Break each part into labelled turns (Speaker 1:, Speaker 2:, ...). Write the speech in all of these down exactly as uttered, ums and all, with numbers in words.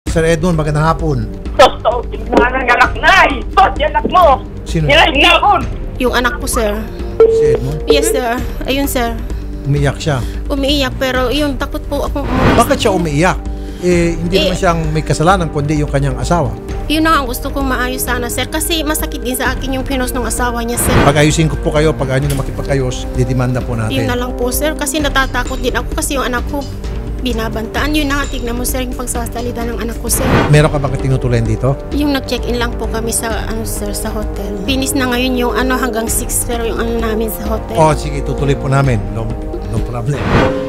Speaker 1: Sir Edmond, magandang hapon.
Speaker 2: Tos, tos, tingnan ang anak na eh. Tos, yung anak mo.
Speaker 1: Sino?
Speaker 2: Yan ang
Speaker 3: Yung anak ko, sir.
Speaker 1: Si Edmond?
Speaker 3: Yes, sir. Ayun, sir.
Speaker 1: Umiiyak siya.
Speaker 3: Umiiyak, pero yun, takot po ako.
Speaker 1: Bakit siya umiiyak? Eh, hindi
Speaker 3: Eh,
Speaker 1: naman siyang may kasalanan, kundi yung kanyang asawa.
Speaker 3: Yun na nga ang gusto kong maayos sana, sir. Kasi masakit din sa akin yung pinos ng asawa niya, sir.
Speaker 1: Pag-ayusin ko po kayo, pag ayaw nyo na makipag-ayos, didimanda po natin.
Speaker 3: Yun na lang po, sir. Kasi natatakot din ako kasi yung anak ko binabantaan. Yun na nga, tignan mo, sir, yung pagsasalita ng anak ko, sir.
Speaker 1: Meron ka bang tinutuloyan dito?
Speaker 3: Yung nag-check-in lang po kami sa, ano, sir, sa hotel. Finish na ngayon yung ano hanggang six, pero yung ano namin sa hotel.
Speaker 1: Oh, sige, tutuloy po namin. No, no problem.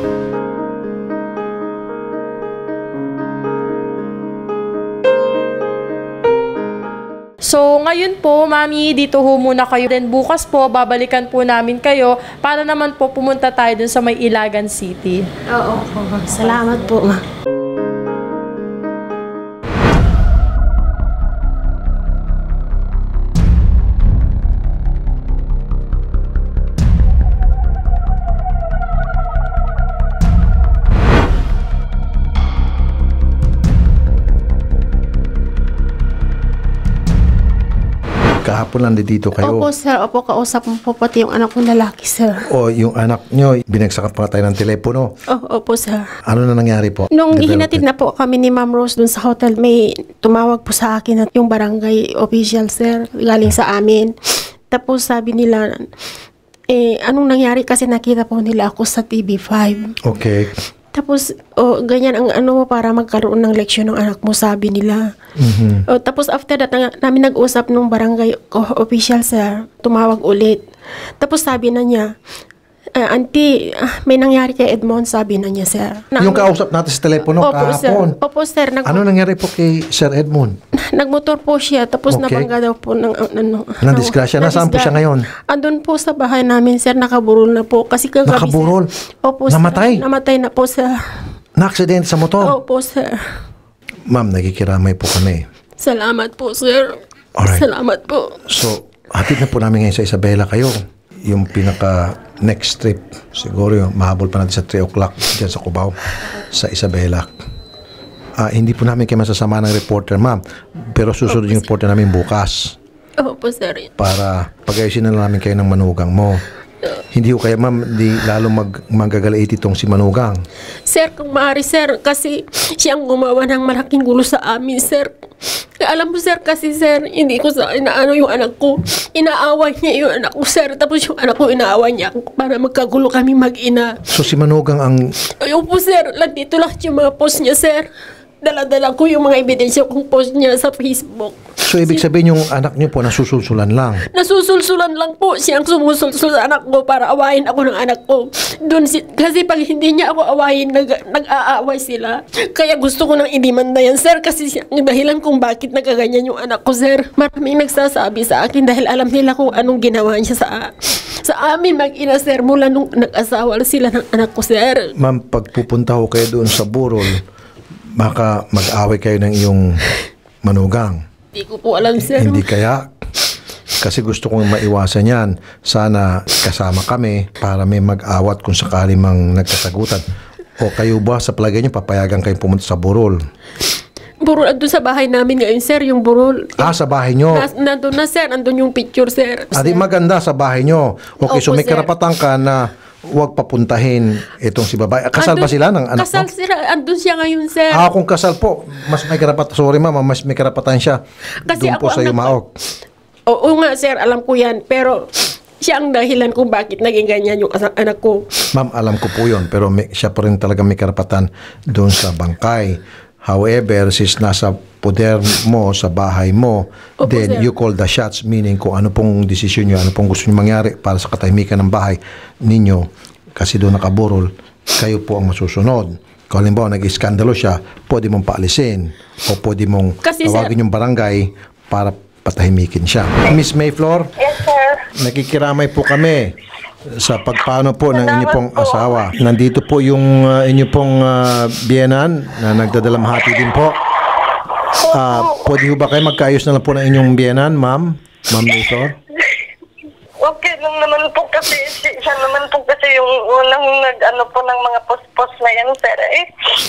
Speaker 4: So, ngayon po, Mami, dito ho muna kayo. Then bukas po, babalikan po namin kayo para naman po pumunta tayo dun sa may Ilagan City.
Speaker 3: Oo, oo. Salamat po, ma.
Speaker 1: Kahapon lang dito kayo.
Speaker 3: Opo, sir. Opo, kausap mo po pati yung anak kong lalaki, sir.
Speaker 1: O yung anak nyo, binagsakan pa tayo ng telepono.
Speaker 3: Oh, opo, sir.
Speaker 1: Ano na nangyari po?
Speaker 3: Nung
Speaker 1: Development.
Speaker 3: ihinatid na po kami ni Ma'am Rose dun sa hotel, may tumawag po sa akin at yung barangay official, sir, galing sa amin. Tapos sabi nila, eh, anong nangyari kasi nakita po nila ako sa T V five.
Speaker 1: Okay.
Speaker 3: Tapos, oh, ganyan ang ano mo para magkaroon ng leksyon ng anak mo, sabi nila.
Speaker 1: Mm-hmm.
Speaker 3: Oh, tapos after that, na, namin nag-usap nung barangay official, sir, tumawag ulit. Tapos sabi na niya, uh, Auntie, uh, may nangyari kay Edmond, sabi na niya, sir. Na,
Speaker 1: Yung kausap natin sa telepono
Speaker 3: Opo,
Speaker 1: kahapon.
Speaker 3: sir. Opo, sir. Nag-
Speaker 1: Ano nangyari po kay Sir Edmond?
Speaker 3: Nagmotor po siya, tapos
Speaker 1: Okay.
Speaker 3: nabangga daw po ng ano.
Speaker 1: Nang disgrasya. Nasaan po siya ngayon?
Speaker 3: Andun po sa bahay namin, sir, nakaburol na po. Kasi kagabi,
Speaker 1: Nakaburol?
Speaker 3: sir. Opo, sir.
Speaker 1: Namatay?
Speaker 3: Namatay na po, sir.
Speaker 1: Na-accident sa motor?
Speaker 3: Opo, sir.
Speaker 1: Ma'am, nagkikiramay po kami.
Speaker 3: Salamat po, sir.
Speaker 1: Alright.
Speaker 3: Salamat po.
Speaker 1: So, hatid na po namin ngayon sa Isabela kayo. Yung pinaka next trip, siguro yung mahabol pa natin sa three o'clock dyan sa Cubao, sa Isabela. Ah, hindi po namin kayo masasama ng reporter, ma'am. Pero susunod yung reporter namin bukas
Speaker 3: Opo, sir.
Speaker 1: para pag-ayusin na namin kayo ng manugang mo. Hindi ko kaya, ma'am, di lalo mag magagalait itong si manugang.
Speaker 3: Sir, kung maaari, sir, kasi siyang gumawa ng malaking gulo sa amin, sir. Alam mo, sir, kasi, sir, hindi ko sa inaano yung anak ko. Inaaway niya yung anak ko, sir. Tapos yung anak ko, inaaway niya ako para magkagulo kami mag-ina.
Speaker 1: So si manugang ang...
Speaker 3: Ayun po, sir. Nandito lahat yung mga post niya, sir. Dala-dala ko yung mga ebidensya kong post niya sa Facebook.
Speaker 1: So ibig sabihin yung anak niyo po nasusulsulan lang.
Speaker 3: Nasusulsulan lang po siyang sumusulsul sa anak ko para awayin ako ng anak ko. Doon si, kasi pag hindi niya ako awayin, nag, nag-aaway sila. Kaya gusto ko nang idimanda yan, sir, kasi siya, ang dahilan kung bakit nagkaganyan yung anak ko, sir. Maraming nagsasabi sa akin dahil alam nila kung anong ginawa niya sa sa amin mag-ina, sir, mula nung nag-asawa sila ng anak ko, sir.
Speaker 1: Ma'am, pag pupunta ho kayo doon sa burol, baka mag-away kayo ng iyong manugang.
Speaker 3: Hindi ko po alam, sir.
Speaker 1: Hindi kaya? Kasi gusto kong maiwasan yan. Sana kasama kami para may mag-awat kung sakali mang nagkasagutan. O kayo ba sa palagay niyo papayagan kayong pumunta sa burol?
Speaker 3: Burol, andun sa bahay namin ngayon, sir, yung burol.
Speaker 1: Ah, sa bahay niyo?
Speaker 3: Nas, nandun na, sir. Andun yung picture, sir.
Speaker 1: Adi maganda sa bahay niyo. Okay, so
Speaker 3: Opo,
Speaker 1: may
Speaker 3: sir.
Speaker 1: karapatan ka na huwag papuntahin itong si babae. Kasal ba
Speaker 3: Andun-
Speaker 1: sila ng anak
Speaker 3: Kasal
Speaker 1: mo?
Speaker 3: sila. Andun siya ngayon, sir.
Speaker 1: Ah, kung kasal po, mas may karapatan. Sorry ma'am, mas may karapatan siya.
Speaker 3: Kasi
Speaker 1: Doon po
Speaker 3: ako
Speaker 1: sa
Speaker 3: ang
Speaker 1: Yumaok.
Speaker 3: Oo nga, sir. Alam ko yan. Pero siya ang dahilan kung bakit naging ganyan yung asa- anak ko.
Speaker 1: Ma'am, alam ko po yun. Pero may, siya po rin talaga may karapatan doon sa bangkay. However, since nasa poder mo, sa bahay mo,
Speaker 3: Opo,
Speaker 1: then
Speaker 3: sir.
Speaker 1: you call the shots, meaning kung ano pong desisyon nyo, ano pong gusto nyo mangyari para sa katahimikan ng bahay ninyo, kasi doon nakaburol, kayo po ang masusunod. Kung halimbawa, nag-iskandalo siya, pwede mong paalisin o pwede mong
Speaker 3: Kasi,
Speaker 1: tawagin
Speaker 3: sir,
Speaker 1: yung barangay para patahimikin siya. Miss Mayflower,
Speaker 2: Yes, sir.
Speaker 1: nakikiramay po kami sa pagpaano po ng inyo pong
Speaker 2: Salamat po.
Speaker 1: asawa. Nandito po yung uh, inyo pong uh, biyenan na nagdadalamhati din po. Uh, pwede ho ba kayo magkaayos na lang po ng inyong biyenan, ma'am? Ma'am Mayflower?
Speaker 2: Okay lang naman po kasi si- siya naman po kasi
Speaker 5: kasi yung unang nag-ano po ng mga post-post na yan, sir, eh.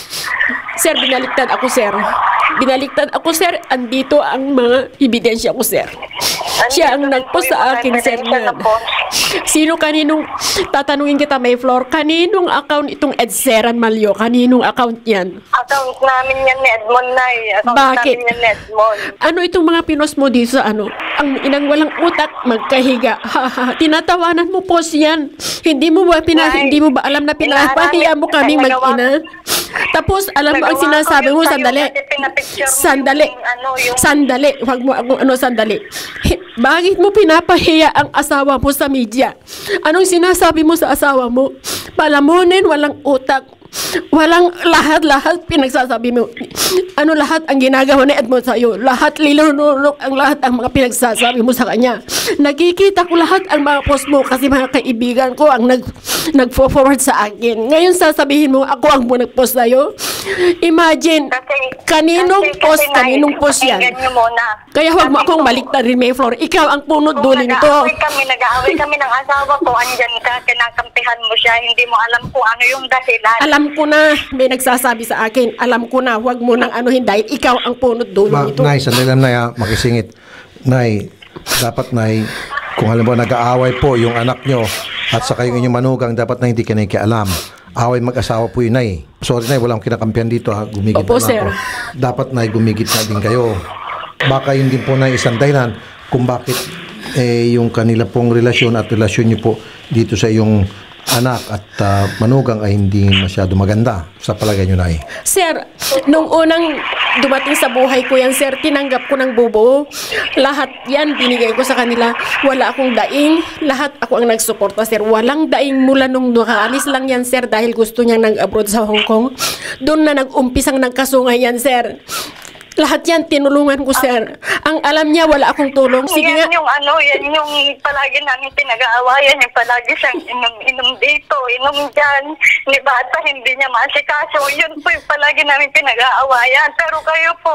Speaker 3: Sir, binaliktad ako, sir. Binaliktad ako, sir. Andito ang mga ebidensya ko, sir. Siya ang
Speaker 5: Andito
Speaker 3: nag-post
Speaker 5: po yung
Speaker 3: sa
Speaker 5: mga
Speaker 3: akin, sir.
Speaker 5: ebidensya na
Speaker 3: Na,
Speaker 5: post.
Speaker 3: sino kaninong, tatanungin kita, may floor, kaninong account itong Ed Seran Malyo? Kaninong account yan?
Speaker 5: Account namin yan ni Edmond, Nay. Account
Speaker 3: Bakit?
Speaker 5: namin yan ni Edmond.
Speaker 3: Ano itong mga pinos mo dito sa ano? Ang inang walang utak, magkahiga. Ha, ha, ha. Tinatawanan mo po siyan. Hindi mo ba pina,
Speaker 5: Nay,
Speaker 3: hindi mo ba alam na pinapahiya mo kaming
Speaker 5: nagawa-
Speaker 3: mag-ina? Tapos, alam mo ang
Speaker 5: Nagawa
Speaker 3: sinasabi
Speaker 5: ko yun
Speaker 3: mo,
Speaker 5: sa'yo
Speaker 3: sandali.
Speaker 5: kasi pinapicture mo
Speaker 3: Sandali.
Speaker 5: yung ano, yung-
Speaker 3: Sandali. Huwag mo ako, ano, sandali. Hi- Bakit mo pinapahiya ang asawa mo sa media? Anong sinasabi mo sa asawa mo? Palamunin, walang utak. Walang lahat-lahat pinagsasabi mo. Ano lahat ang ginagawa ni Edmond sa'yo? Lahat lilunulok ang lahat ang mga pinagsasabi mo sa kanya. Nakikita ko lahat ang mga post mo kasi mga kaibigan ko ang nag, nag-forward sa akin. Ngayon sasabihin mo ako ang nag-post sa'yo? Imagine,
Speaker 5: Kasi-
Speaker 3: kaninong
Speaker 5: kasi-
Speaker 3: post,
Speaker 5: kasi, Nay,
Speaker 3: kaninong post yan?
Speaker 5: pakinggan niyo muna.
Speaker 3: Kaya huwag mo
Speaker 5: Sabi
Speaker 3: akong
Speaker 5: ko,
Speaker 3: baliktarin, Mayflower. Ikaw ang punot
Speaker 5: Kung
Speaker 3: dulo nito.
Speaker 5: nag-aaway kami, nag-aaway kami ng asawa ko, andyan ka, kinakampihan mo siya, hindi mo alam kung ano yung dahilan.
Speaker 3: Alam ko na, may nagsasabi sa akin. Alam ko na, huwag mo nang anuhin dahil ikaw ang punot dulo
Speaker 1: Ma,
Speaker 3: nito.
Speaker 1: Nay, sandali lang, Nay, ha, makisingit. Nay, dapat, Nay, kung alam mo, nag-aaway po yung anak nyo at saka yung inyong manugang, dapat na hindi ka nakikialam. Away mag-asawa po yun, Nay. Sorry, Nay, walang kinakampihan dito, ha. Gumigit
Speaker 3: Opo,
Speaker 1: na lang
Speaker 3: sir.
Speaker 1: ako. Dapat, Nay, gumigit na din kayo. Baka yun din po, Nay, isang dahilan kung bakit eh, yung kanila pong relasyon at relasyon nyo po dito sa iyong anak at ah, manugang ay hindi masyado maganda sa palagay nyo, Nay.
Speaker 3: Sir, nung unang dumating sa buhay ko yan, sir, tinanggap ko ng bubuo. Lahat yan, binigay ko sa kanila. Wala akong daing. Lahat ako ang nagsuporta, sir. Walang daing mula nung nakaalis lang yan, sir, dahil gusto niyang nag-abroad sa Hong Kong. Doon na nag-umpisang nagkasungay yan, sir. Lahat yan, tinulungan ko, sir. Ang alam niya, wala akong tulong. Sige
Speaker 5: yan
Speaker 3: nga.
Speaker 5: yung ano, yan yung palagi namin pinag-aawayan, yung palagi siyang inom-inom dito, inom dyan, ni bata, hindi niya maasikaso. Yun po yung palagi namin pinag-aawayan. Pero kayo po,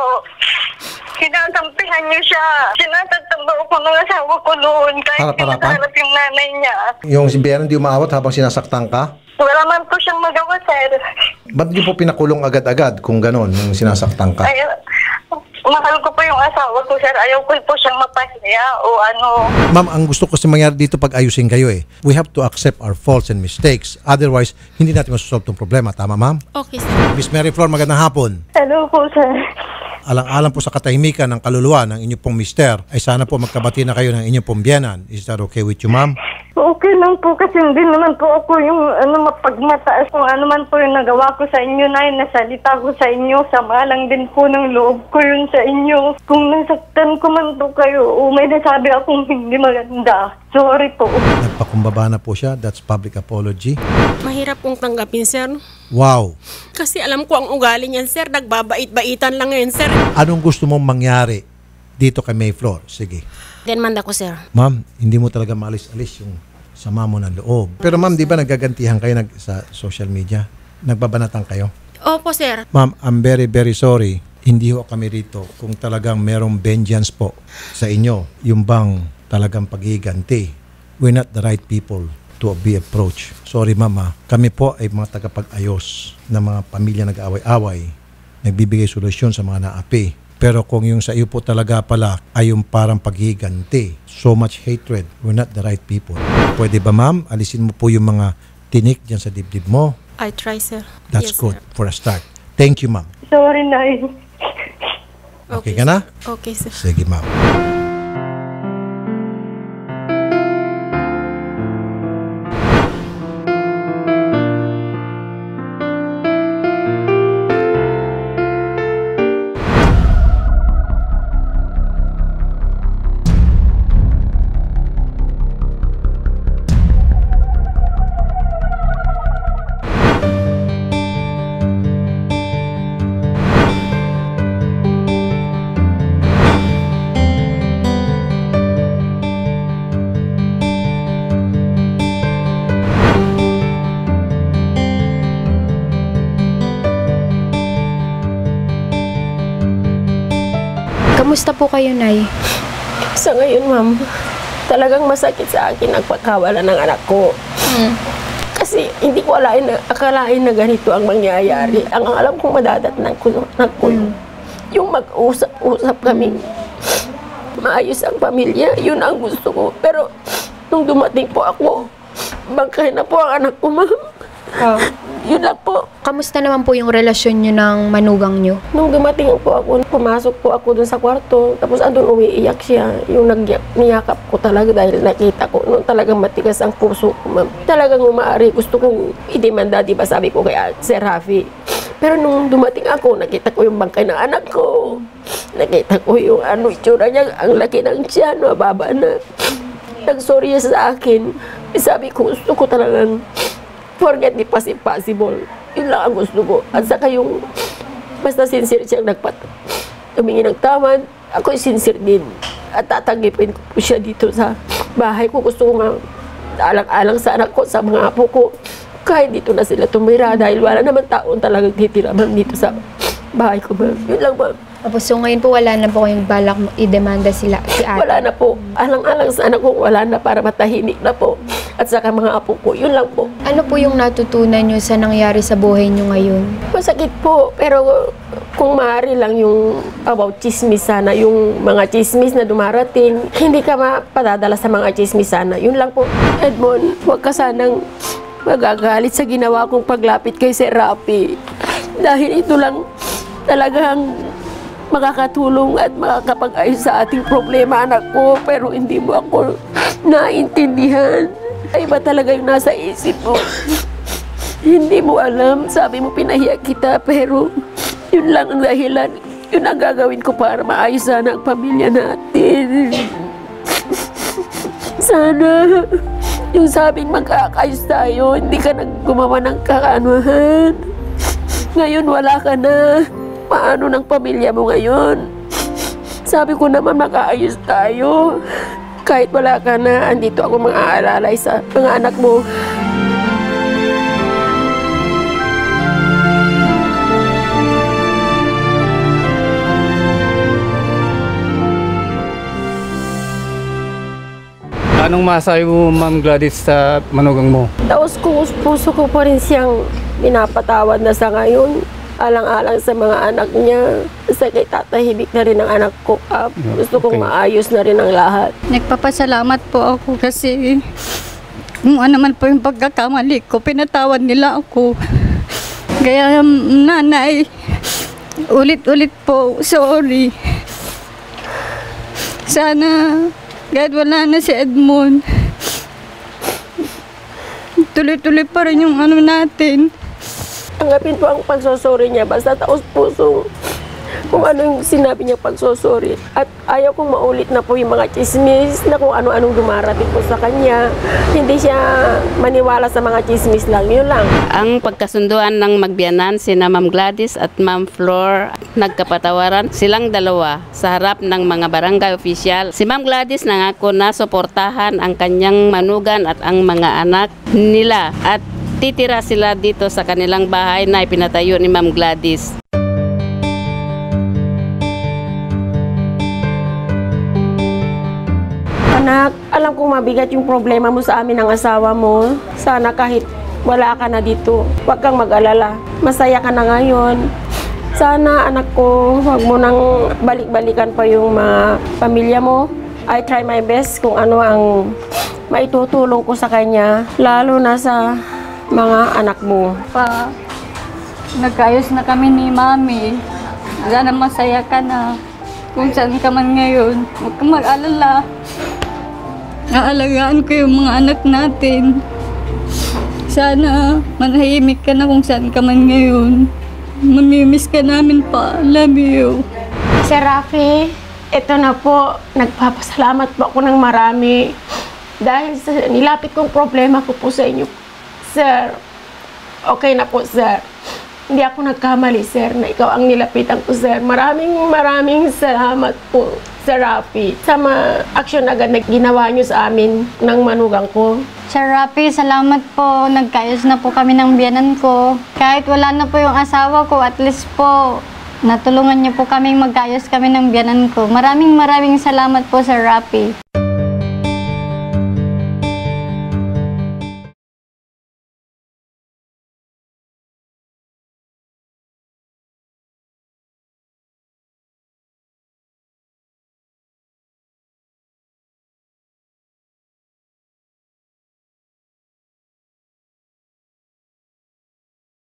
Speaker 5: sinasampihan niyo siya. Sinatatamba ko ng asawa ko noon, kahit
Speaker 1: Harap-harapan?
Speaker 5: pinaharap yung nanay niya.
Speaker 1: Yung si Bianan, di umaawat habang sinasaktan ka?
Speaker 5: Wala man po siyang magawa, sir.
Speaker 1: Ba't di po pinakulong agad-agad kung ganon, yung sinasaktan ka?
Speaker 5: Ay, mahal ko po yung asawa ko, sir. Ayaw ko po siyang mapahiya o ano.
Speaker 1: Ma'am, ang gusto ko kasi mangyari dito pag ayusin kayo eh. We have to accept our faults and mistakes. Otherwise, hindi natin masosolve itong problema. Tama, ma'am?
Speaker 3: Okay, sir.
Speaker 1: Miss Mary Flor, magandang hapon.
Speaker 5: Hello po, sir.
Speaker 1: Alang-alang po sa katahimikan ng kaluluwa ng inyong pong mister, ay sana po magkabati na kayo ng inyong pong biyanan. Is that okay with you, ma'am?
Speaker 5: Okay lang po kasi hindi naman po ako yung ano mapagmataas kung ano man po yung nagawa ko sa inyo na nasalita ko sa inyo. Sama lang din po ng loob ko yun sa inyo. Kung nasaktan ko man po kayo o may nasabi akong hindi maganda, sorry po.
Speaker 1: Nagpakumbaba na po siya. That's public apology.
Speaker 3: Mahirap kong tanggapin, sir.
Speaker 1: Wow!
Speaker 3: Kasi alam ko ang ugali niyan, sir. Nagbabait-baitan lang ngayon, sir.
Speaker 1: Anong gusto mong mangyari dito kay May Flor? Sige.
Speaker 3: Denmanda ko, sir.
Speaker 1: Ma'am, hindi mo talaga maalis-alis yung sama mo ng loob. Pero ma'am, di ba nagagantihan kayo nag, sa social media? Nagbabanatan kayo?
Speaker 3: Opo, sir.
Speaker 1: Ma'am, I'm very, very sorry. Hindi ho kami rito kung talagang merong vengeance po sa inyo. Yung bang talagang paghiganti. We're not the right people to be approached. Sorry, mama. Kami po ay mga tagapag-ayos ng mga pamilya nag-aaway-away. Nagbibigay solusyon sa mga naapi. Pero kung yung sa iyo po talaga pala ay yung parang paghiganti, so much hatred, we're not the right people. Pwede ba, ma'am? Alisin mo po yung mga tinik dyan sa dibdib mo.
Speaker 3: I try, sir.
Speaker 1: That's
Speaker 3: Yes,
Speaker 1: good
Speaker 3: sir.
Speaker 1: for a start. Thank you, ma'am.
Speaker 5: Sorry, Nay.
Speaker 1: Okay ka na?
Speaker 3: Okay, sir.
Speaker 1: Sige, ma'am.
Speaker 6: Kamusta po kayo, Nay?
Speaker 3: Sa ngayon, ma'am, talagang masakit sa akin ang pagkawala ng anak ko. Kasi hindi ko alain na, akalain na ganito ang mangyayari. Ang alam kong madadatnan ko, na ko yung mag-usap-usap kami. Maayos ang pamilya, yun ang gusto ko. Pero nung dumating po ako, bangkay na po ang anak ko, ma'am.
Speaker 6: Oh.
Speaker 3: Yun lang po.
Speaker 6: Kamusta naman po yung relasyon nyo ng manugang nyo?
Speaker 3: Nung dumating po ako, pumasok po ako dun sa kwarto, tapos andun umiiyak siya. Yung niyakap ko talaga dahil nakita ko, noon talagang matigas ang puso ko, ma'am. Talagang umaari, gusto kong idemanda, di ba sabi ko kay Sir Rafi. Pero nung dumating ako, nakita ko yung bangkay ng anak ko. Nakita ko yung ano, itsura niya, ang laki ng tiyan, mababa na. Nag-sorry siya sa akin. Sabi ko, gusto ko talagang forget the past impossible. Yun lang ang gusto ko. At saka yung basta sincere siyang nagpat tumingi ng tawad, ako sincere din. At tatanggipin ko po siya dito sa bahay ko. Gusto ko nga alang-alang sa anak ko, sa mga apo ko. Kahit dito na sila tumira dahil wala naman taon talagang titira man dito sa bahay ko. Ma'am. Yun lang, ma'am.
Speaker 6: Tapos so ngayon po wala na po kayong balak i-demanda sila, si ate?
Speaker 3: Wala na po. Alang-alang sa anak ko, wala na para matahimik na po. At saka mga apo ko, yun lang po.
Speaker 6: Ano po yung natutunan nyo sa nangyari sa buhay nyo ngayon?
Speaker 3: Masakit po, pero kung maaari lang yung about chismis sana, yung mga chismis na dumarating, hindi ka mapadadala sa mga chismis sana. Yun lang po. Edmond, huwag ka sanang magagalit sa ginawa kong paglapit kay Sir Rafi. Dahil ito lang talagang makakatulong at makakapag-ayos sa ating problema, anak ko. Pero hindi mo ako naintindihan. Ay ba talaga yung nasa isip mo? Hindi mo alam. Sabi mo pinahiya kita, pero yun lang ang dahilan. Yun ang gagawin ko para maayos sana ang pamilya natin. Sana yung sabing magkakayos tayo, hindi ka naggumawa ng kakaanuhan. Ngayon wala ka na. Paano ng pamilya mo ngayon? Sabi ko naman makaayos tayo. Kahit wala ka na, andito ako mang-aalalay sa mga anak mo.
Speaker 7: Anong masabi mo, Ma'am Gladys, sa manugang mo?
Speaker 3: Tapos kung puso ko pa rin siyang pinapatawad na sa ngayon, alang-alang sa mga anak niya. Sa kay tatahimik na rin ang anak ko. Uh, gusto kong
Speaker 7: Okay.
Speaker 3: maayos na rin ang lahat.
Speaker 8: Nagpapasalamat po ako kasi kung ano man po yung pagkakamali ko, pinatawad nila ako. Kaya nanay, ulit-ulit po, sorry. Sana kahit wala na si Edmond, tuloy-tuloy pa rin yung ano natin.
Speaker 3: Tanggapin po ang pagsusuri niya, basta taos puso kung ano yung sinabi niya pagsusuri. At ayaw kong maulit na po yung mga chismis na kung ano-anong dumarating po sa kanya. Hindi siya maniwala sa mga chismis lang, yun lang.
Speaker 9: Ang pagkasunduan ng magbiyanan, sina Ma'am Gladys at Ma'am Flor, nagkapatawaran silang dalawa sa harap ng mga barangay official. Si Ma'am Gladys nangako na suportahan ang kanyang manugan at ang mga anak nila at titira sila dito sa kanilang bahay na ipinatayo ni Ma'am Gladys.
Speaker 3: Anak, alam kong mabigat yung problema mo sa amin ng asawa mo. Sana kahit wala ka na dito, huwag kang mag-alala. Masaya ka na ngayon. Sana, anak ko, huwag mo nang balik-balikan pa yung mga pamilya mo. I try my best kung ano ang maitutulong ko sa kanya, lalo na sa mga anak mo.
Speaker 8: Pa, nagkaayos na kami ni Mami. Sana masaya ka na. Kung saan ka man ngayon, huwag kang mag-alala. Naalagaan ko yung mga anak natin. Sana manahimik ka na kung saan ka man ngayon. Mamimiss ka namin pa. Love you.
Speaker 3: Sir Rafi, ito na po. Nagpapasalamat po ako ng marami. Dahil sa nilapit kong problema ko po sa inyo. Sir, okay na po, sir. Hindi ako nagkamali, sir, na ikaw ang nilapitan ko, sir. Maraming maraming salamat po, Sir Rafi, sa mga aksyon agad na ginawa niyo sa amin ng manugang ko.
Speaker 8: Sir Rafi, salamat po. Nagkaayos na po kami ng biyanan ko. Kahit wala na po yung asawa ko, at least po, natulungan niyo po kaming magkaayos kami ng biyanan ko. Maraming maraming salamat po, Sir Rafi.